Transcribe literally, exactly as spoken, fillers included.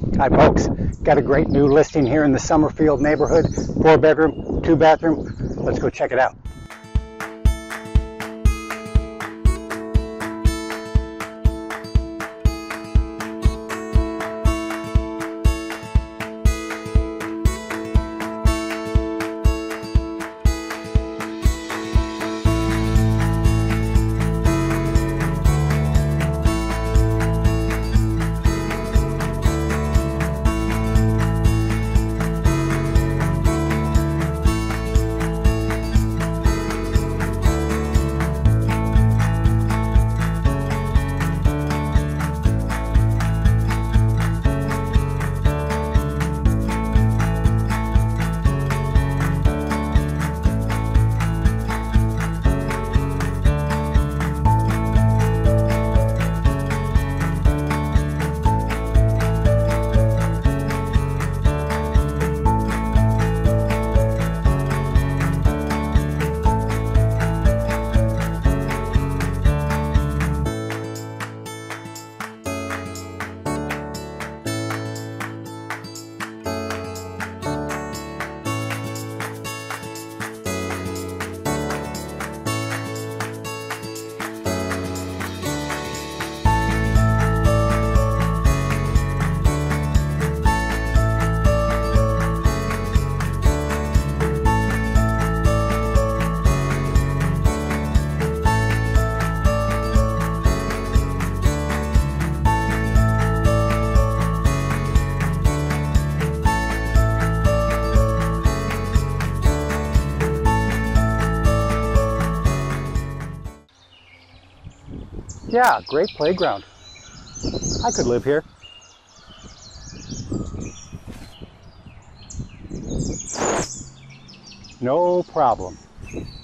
Hi folks, got a great new listing here in the Summerfield neighborhood. Four bedroom, two bathroom. Let's go check it out. Yeah, great playground. I could live here. No problem.